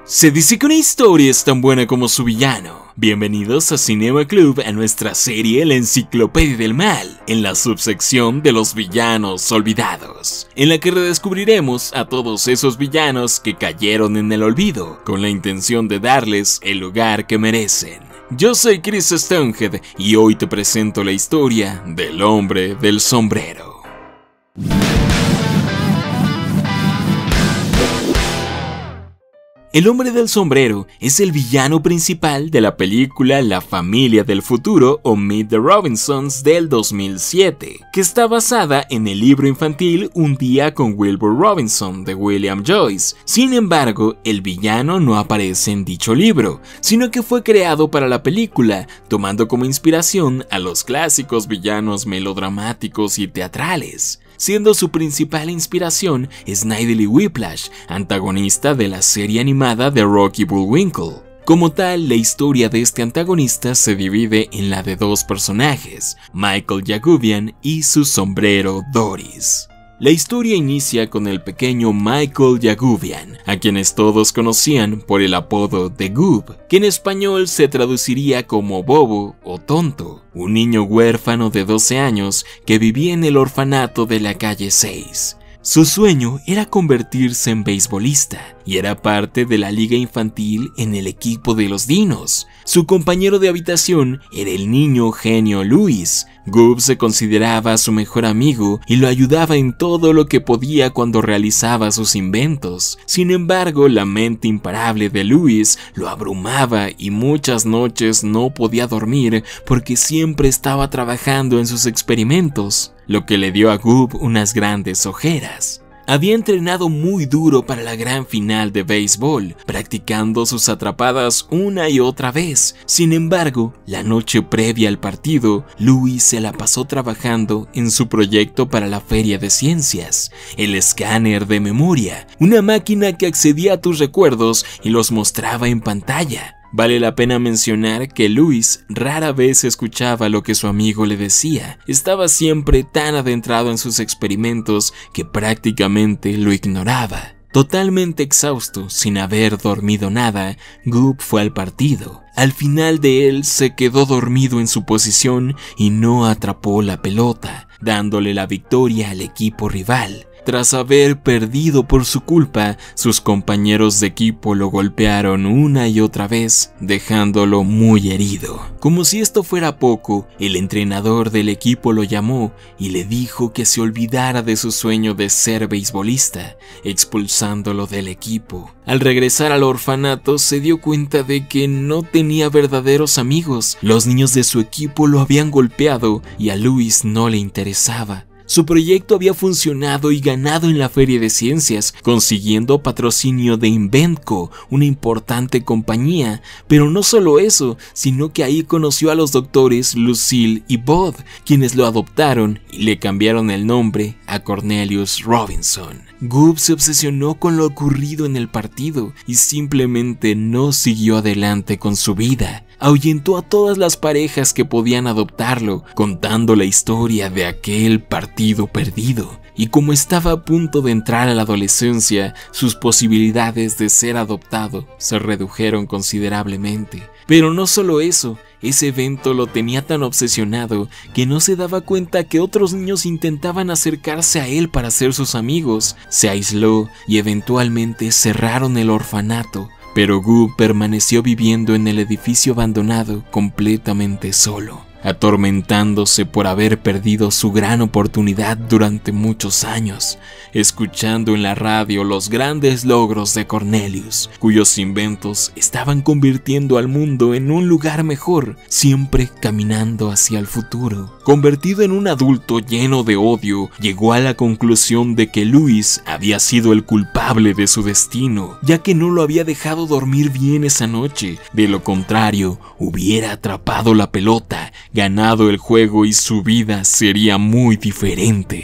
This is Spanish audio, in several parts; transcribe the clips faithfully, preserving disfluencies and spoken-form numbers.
Se dice que una historia es tan buena como su villano. Bienvenidos a Cinema Club, a nuestra serie La Enciclopedia del Mal, en la subsección de los villanos olvidados, en la que redescubriremos a todos esos villanos que cayeron en el olvido, con la intención de darles el lugar que merecen. Yo soy Chris Stonehead y hoy te presento la historia del hombre del sombrero. El hombre del sombrero es el villano principal de la película La familia del futuro o Meet the Robinsons del dos mil siete, que está basada en el libro infantil Un día con Wilbur Robinson de William Joyce. Sin embargo, el villano no aparece en dicho libro, sino que fue creado para la película, tomando como inspiración a los clásicos villanos melodramáticos y teatrales, siendo su principal inspiración Snidely Whiplash, antagonista de la serie animada de Rocky Bullwinkle. Como tal, la historia de este antagonista se divide en la de dos personajes, Michael Yagubian y su sombrero Doris. La historia inicia con el pequeño Michael Yagubian, a quienes todos conocían por el apodo de Goob, que en español se traduciría como bobo o tonto, un niño huérfano de doce años que vivía en el orfanato de la calle seis. Su sueño era convertirse en beisbolista y era parte de la liga infantil en el equipo de los Dinos. Su compañero de habitación era el niño genio Louis. Goob se consideraba su mejor amigo y lo ayudaba en todo lo que podía cuando realizaba sus inventos. Sin embargo, la mente imparable de Louis lo abrumaba y muchas noches no podía dormir porque siempre estaba trabajando en sus experimentos, lo que le dio a Goob unas grandes ojeras. Había entrenado muy duro para la gran final de béisbol, practicando sus atrapadas una y otra vez. Sin embargo, la noche previa al partido, Louis se la pasó trabajando en su proyecto para la Feria de Ciencias, el escáner de memoria, una máquina que accedía a tus recuerdos y los mostraba en pantalla. Vale la pena mencionar que Louis rara vez escuchaba lo que su amigo le decía. Estaba siempre tan adentrado en sus experimentos que prácticamente lo ignoraba. Totalmente exhausto, sin haber dormido nada, Goob fue al partido. Al final de él se quedó dormido en su posición y no atrapó la pelota, dándole la victoria al equipo rival. Tras haber perdido por su culpa, sus compañeros de equipo lo golpearon una y otra vez, dejándolo muy herido. Como si esto fuera poco, el entrenador del equipo lo llamó y le dijo que se olvidara de su sueño de ser beisbolista, expulsándolo del equipo. Al regresar al orfanato, se dio cuenta de que no tenía verdaderos amigos. Los niños de su equipo lo habían golpeado y a Louis no le interesaba. Su proyecto había funcionado y ganado en la Feria de Ciencias, consiguiendo patrocinio de Inventco, una importante compañía. Pero no solo eso, sino que ahí conoció a los doctores Lucille y Bud, quienes lo adoptaron y le cambiaron el nombre a Cornelius Robinson. Goob se obsesionó con lo ocurrido en el partido y simplemente no siguió adelante con su vida. Ahuyentó a todas las parejas que podían adoptarlo, contando la historia de aquel partido perdido. Y como estaba a punto de entrar a la adolescencia, sus posibilidades de ser adoptado se redujeron considerablemente. Pero no solo eso, ese evento lo tenía tan obsesionado que no se daba cuenta que otros niños intentaban acercarse a él para ser sus amigos. Se aisló y eventualmente cerraron el orfanato. Pero Goob permaneció viviendo en el edificio abandonado completamente solo, atormentándose por haber perdido su gran oportunidad durante muchos años, escuchando en la radio los grandes logros de Cornelius, cuyos inventos estaban convirtiendo al mundo en un lugar mejor, siempre caminando hacia el futuro. Convertido en un adulto lleno de odio, llegó a la conclusión de que Louis había sido el culpable de su destino, ya que no lo había dejado dormir bien esa noche. De lo contrario, hubiera atrapado la pelota, ganado el juego y su vida sería muy diferente.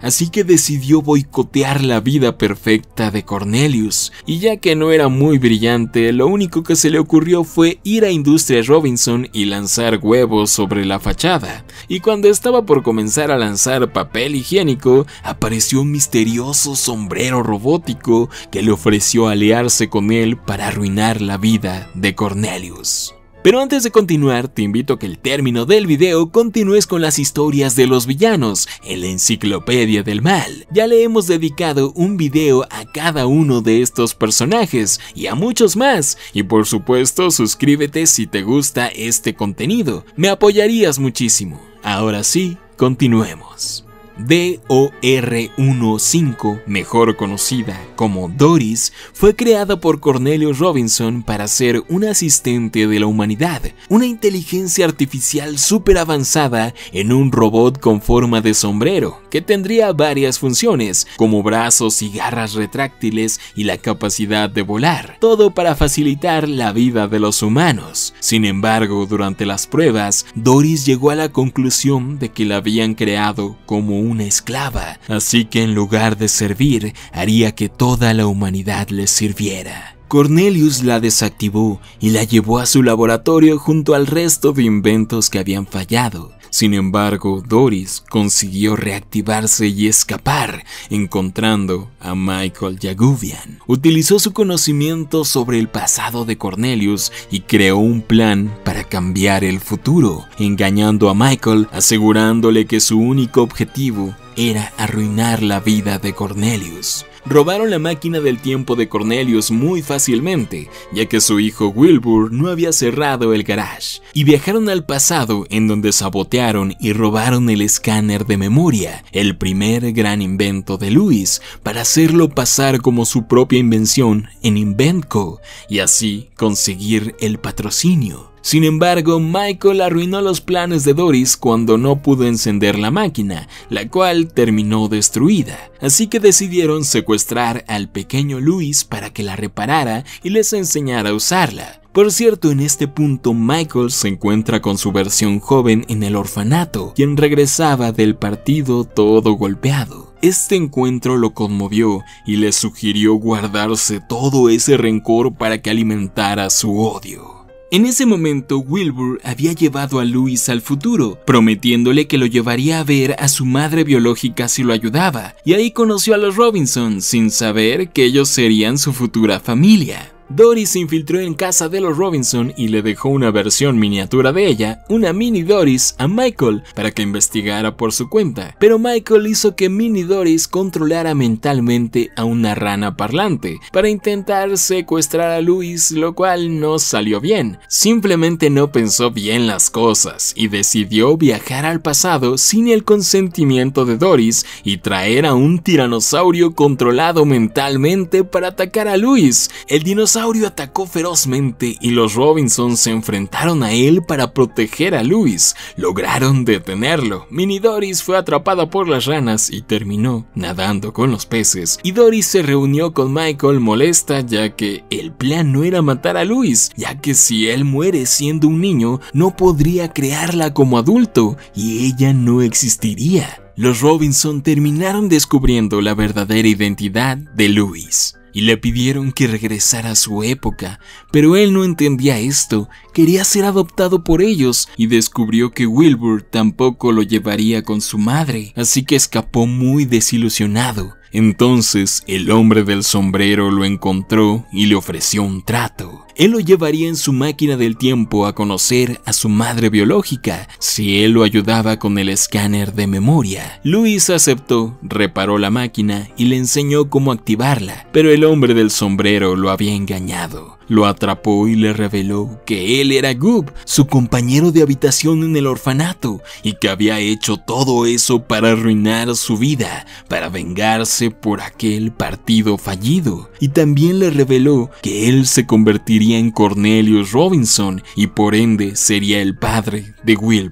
así que decidió boicotear la vida perfecta de Cornelius, y ya que no era muy brillante, lo único que se le ocurrió fue ir a Industrias Robinson y lanzar huevos sobre la fachada, y cuando estaba por comenzar a lanzar papel higiénico, apareció un misterioso sombrero robótico que le ofreció aliarse con él para arruinar la vida de Cornelius. Pero antes de continuar, te invito a que al término del video continúes con las historias de los villanos en la Enciclopedia del Mal. Ya le hemos dedicado un video a cada uno de estos personajes y a muchos más, y por supuesto suscríbete si te gusta este contenido, me apoyarías muchísimo. Ahora sí, continuemos. D O R quince, mejor conocida como Doris, fue creada por Cornelius Robinson para ser un asistente de la humanidad, una inteligencia artificial súper avanzada en un robot con forma de sombrero, que tendría varias funciones, como brazos y garras retráctiles y la capacidad de volar, todo para facilitar la vida de los humanos. Sin embargo, durante las pruebas, Doris llegó a la conclusión de que la habían creado como una esclava, así que en lugar de servir, haría que toda la humanidad les sirviera. Cornelius la desactivó y la llevó a su laboratorio junto al resto de inventos que habían fallado. Sin embargo, Doris consiguió reactivarse y escapar, encontrando a Michael Yagubian. Utilizó su conocimiento sobre el pasado de Cornelius y creó un plan para cambiar el futuro, engañando a Michael, asegurándole que su único objetivo era arruinar la vida de Cornelius. Robaron la máquina del tiempo de Cornelius muy fácilmente, ya que su hijo Wilbur no había cerrado el garage, y viajaron al pasado en donde sabotearon y robaron el escáner de memoria, el primer gran invento de Louis, para hacerlo pasar como su propia invención en Inventco, y así conseguir el patrocinio. Sin embargo, Michael arruinó los planes de Doris cuando no pudo encender la máquina, la cual terminó destruida, así que decidieron secuestrar al pequeño Louis para que la reparara y les enseñara a usarla. Por cierto, en este punto Michael se encuentra con su versión joven en el orfanato, quien regresaba del partido todo golpeado. Este encuentro lo conmovió y le sugirió guardarse todo ese rencor para que alimentara su odio. En ese momento, Wilbur había llevado a Louis al futuro, prometiéndole que lo llevaría a ver a su madre biológica si lo ayudaba, y ahí conoció a los Robinson, sin saber que ellos serían su futura familia. Doris se infiltró en casa de los Robinson y le dejó una versión miniatura de ella, una mini Doris, a Michael para que investigara por su cuenta, pero Michael hizo que mini Doris controlara mentalmente a una rana parlante para intentar secuestrar a Louis, lo cual no salió bien. Simplemente no pensó bien las cosas y decidió viajar al pasado sin el consentimiento de Doris y traer a un tiranosaurio controlado mentalmente para atacar a Louis. El dinosaurio atacó ferozmente y los Robinson se enfrentaron a él para proteger a Louis. Lograron detenerlo. Mini Doris fue atrapada por las ranas y terminó nadando con los peces. Y Doris se reunió con Michael molesta, ya que el plan no era matar a Louis, ya que si él muere siendo un niño, no podría crearla como adulto y ella no existiría. Los Robinson terminaron descubriendo la verdadera identidad de Louis y le pidieron que regresara a su época, pero él no entendía esto, quería ser adoptado por ellos y descubrió que Wilbur tampoco lo llevaría con su madre, así que escapó muy desilusionado. Entonces el hombre del sombrero lo encontró y le ofreció un trato. Él lo llevaría en su máquina del tiempo a conocer a su madre biológica si él lo ayudaba con el escáner de memoria. Louis aceptó, reparó la máquina y le enseñó cómo activarla, pero el hombre del sombrero lo había engañado. Lo atrapó y le reveló que él era Goob, su compañero de habitación en el orfanato, y que había hecho todo eso para arruinar su vida, para vengarse por aquel partido fallido. Y también le reveló que él se convertiría en Cornelius Robinson y por ende sería el padre de Wilbur.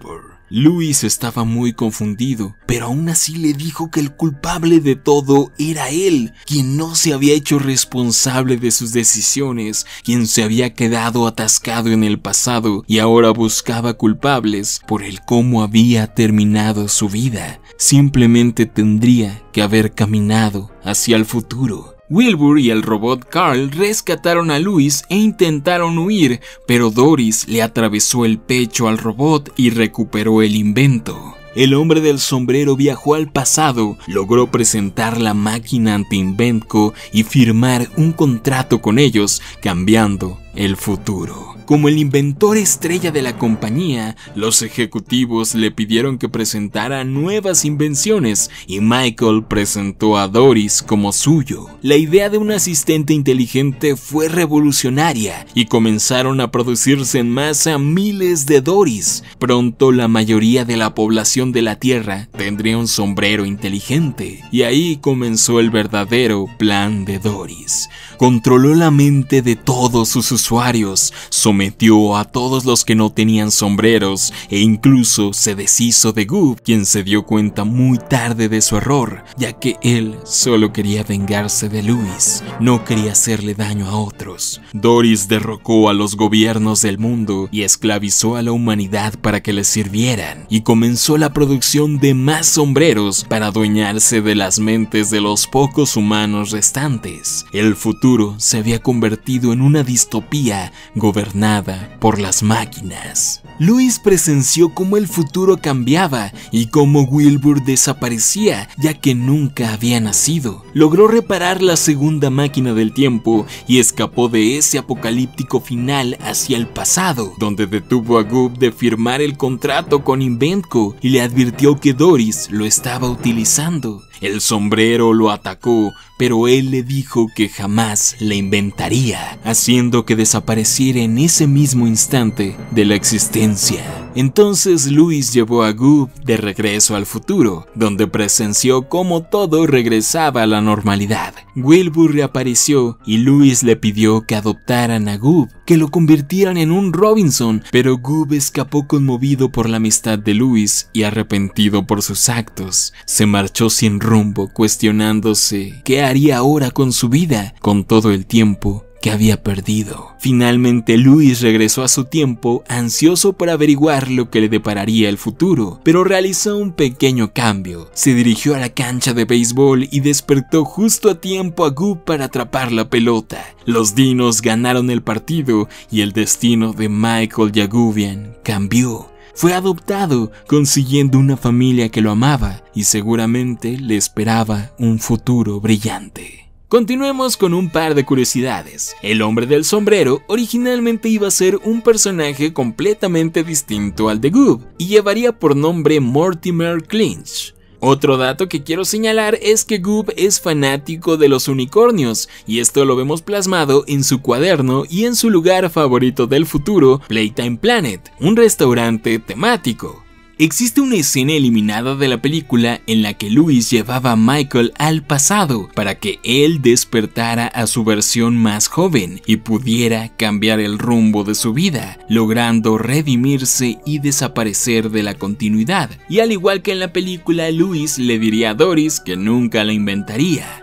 Louis estaba muy confundido, pero aún así le dijo que el culpable de todo era él, quien no se había hecho responsable de sus decisiones, quien se había quedado atascado en el pasado y ahora buscaba culpables por el cómo había terminado su vida. Simplemente tendría que haber caminado hacia el futuro. Wilbur y el robot Carl rescataron a Louis e intentaron huir, pero Doris le atravesó el pecho al robot y recuperó el invento. El hombre del sombrero viajó al pasado, logró presentar la máquina ante Inventco y firmar un contrato con ellos, cambiando el futuro. Como el inventor estrella de la compañía, los ejecutivos le pidieron que presentara nuevas invenciones y Michael presentó a Doris como suyo. La idea de un asistente inteligente fue revolucionaria y comenzaron a producirse en masa miles de Doris. Pronto la mayoría de la población de la Tierra tendría un sombrero inteligente y ahí comenzó el verdadero plan de Doris. Controló la mente de todos sus usuarios, sometió a todos los que no tenían sombreros e incluso se deshizo de Goob, quien se dio cuenta muy tarde de su error, ya que él solo quería vengarse de Louis, no quería hacerle daño a otros. Doris derrocó a los gobiernos del mundo y esclavizó a la humanidad para que les sirvieran, y comenzó la producción de más sombreros para adueñarse de las mentes de los pocos humanos restantes. El futuro se había convertido en una distopía gobernada por las máquinas. Louis presenció cómo el futuro cambiaba y cómo Wilbur desaparecía, ya que nunca había nacido. Logró reparar la segunda máquina del tiempo y escapó de ese apocalíptico final hacia el pasado, donde detuvo a Goob de firmar el contrato con Inventco y le advirtió que Doris lo estaba utilizando. El sombrero lo atacó, pero él le dijo que jamás le inventaría, haciendo que desapareciera en ese mismo instante de la existencia. Entonces Louis llevó a Goob de regreso al futuro, donde presenció cómo todo regresaba a la normalidad. Wilbur reapareció y Louis le pidió que adoptaran a Goob, que lo convirtieran en un Robinson, pero Goob escapó conmovido por la amistad de Louis y arrepentido por sus actos. Se marchó sin rumbo, cuestionándose qué haría ahora con su vida, con todo el tiempo que había perdido. Finalmente Louis regresó a su tiempo, ansioso por averiguar lo que le depararía el futuro, pero realizó un pequeño cambio. Se dirigió a la cancha de béisbol y despertó justo a tiempo a Goob para atrapar la pelota. Los dinos ganaron el partido y el destino de Michael Yagubian cambió. Fue adoptado, consiguiendo una familia que lo amaba y seguramente le esperaba un futuro brillante. Continuemos con un par de curiosidades. El hombre del sombrero originalmente iba a ser un personaje completamente distinto al de Goob y llevaría por nombre Mortimer Clinch. Otro dato que quiero señalar es que Goob es fanático de los unicornios, y esto lo vemos plasmado en su cuaderno y en su lugar favorito del futuro, Playtime Planet, un restaurante temático. Existe una escena eliminada de la película en la que Louis llevaba a Michael al pasado para que él despertara a su versión más joven y pudiera cambiar el rumbo de su vida, logrando redimirse y desaparecer de la continuidad. Y al igual que en la película, Louis le diría a Doris que nunca la inventaría.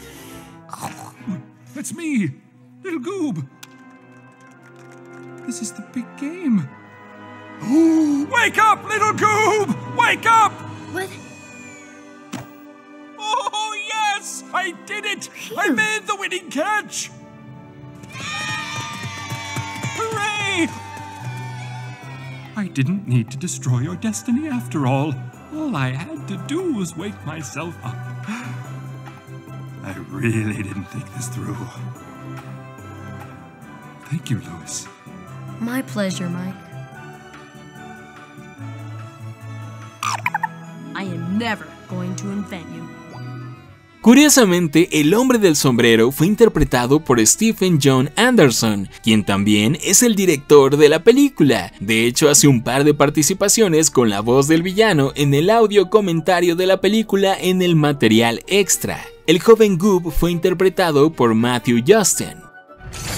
It's me, little Goob. This is the big game. Wake up, little Goob! Wake up! What? Oh, yes! I did it! Phew. I made the winning catch! Hooray! I didn't need to destroy your destiny after all. All I had to do was wake myself up. I really didn't think this through. Thank you, Louis. My pleasure, Mike. I am never going to invent you. Curiosamente, el hombre del sombrero fue interpretado por Stephen John Anderson, quien también es el director de la película. De hecho, hace un par de participaciones con la voz del villano en el audio comentario de la película en el material extra. El joven Goob fue interpretado por Matthew Justin.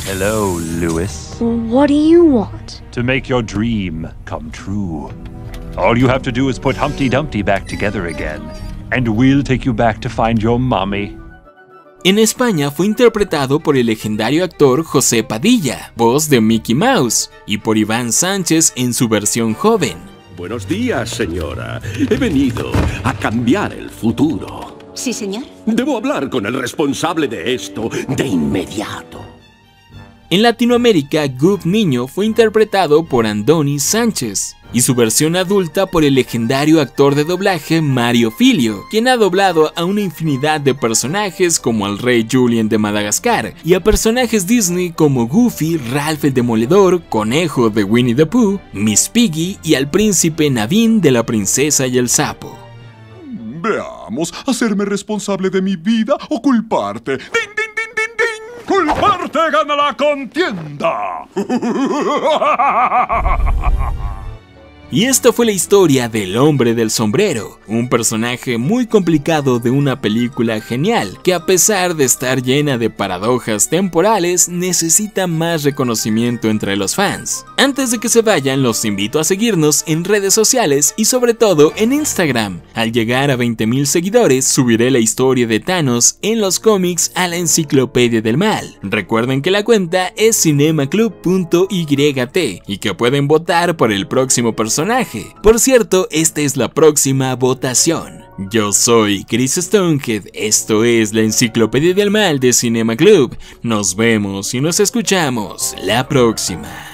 Hello, Louis. What do you want? To make your dream come true. All you have to do is put Humpty Dumpty back together again, and we'll take you back to find your mommy. En España fue interpretado por el legendario actor José Padilla, voz de Mickey Mouse, y por Iván Sánchez en su versión joven. Buenos días, señora. He venido a cambiar el futuro. Sí, señor. Debo hablar con el responsable de esto de inmediato. En Latinoamérica, Goob Niño fue interpretado por Andoni Sánchez y su versión adulta por el legendario actor de doblaje Mario Filio, quien ha doblado a una infinidad de personajes como al rey Julien de Madagascar y a personajes Disney como Goofy, Ralph el Demoledor, Conejo de Winnie the Pooh, Miss Piggy y al príncipe Naveen de La princesa y el sapo. Veamos, ¿hacerme responsable de mi vida o culparte? ¡Ding, ding, ding, ding, ding! ¡Culparte gana la contienda! Y esta fue la historia del Hombre del Sombrero, un personaje muy complicado de una película genial, que a pesar de estar llena de paradojas temporales, necesita más reconocimiento entre los fans. Antes de que se vayan, los invito a seguirnos en redes sociales y sobre todo en Instagram. Al llegar a veinte mil seguidores, subiré la historia de Thanos en los cómics a la Enciclopedia del Mal. Recuerden que la cuenta es cinemaclub punto y t y que pueden votar por el próximo personaje. Por cierto, esta es la próxima votación. Yo soy Chris Stonehead, esto es la Enciclopedia del Mal de Cinema Club. Nos vemos y nos escuchamos la próxima.